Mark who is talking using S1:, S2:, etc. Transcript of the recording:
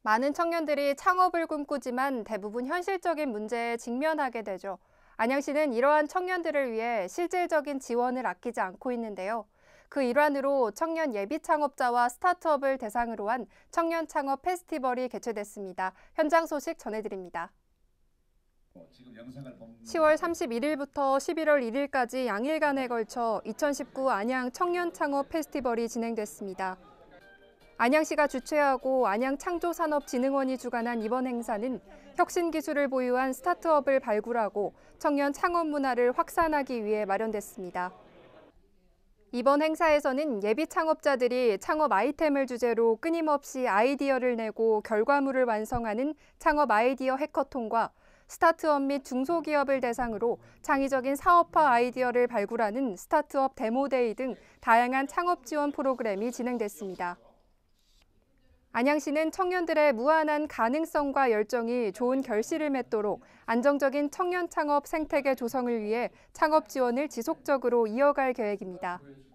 S1: 많은 청년들이 창업을 꿈꾸지만 대부분 현실적인 문제에 직면하게 되죠. 안양시는 이러한 청년들을 위해 실질적인 지원을 아끼지 않고 있는데요. 그 일환으로 청년 예비 창업자와 스타트업을 대상으로 한 청년 창업 페스티벌이 개최됐습니다. 현장 소식 전해드립니다. 10월 31일부터 11월 1일까지 양일간에 걸쳐 2019 안양 청년 창업 페스티벌이 진행됐습니다. 안양시가 주최하고 안양창조산업진흥원이 주관한 이번 행사는 혁신 기술을 보유한 스타트업을 발굴하고 청년 창업 문화를 확산하기 위해 마련됐습니다. 이번 행사에서는 예비 창업자들이 창업 아이템을 주제로 끊임없이 아이디어를 내고 결과물을 완성하는 창업 아이디어 해커톤과 스타트업 및 중소기업을 대상으로 창의적인 사업화 아이디어를 발굴하는 스타트업 데모데이 등 다양한 창업 지원 프로그램이 진행됐습니다. 안양시는 청년들의 무한한 가능성과 열정이 좋은 결실을 맺도록 안정적인 청년 창업 생태계 조성을 위해 창업 지원을 지속적으로 이어갈 계획입니다.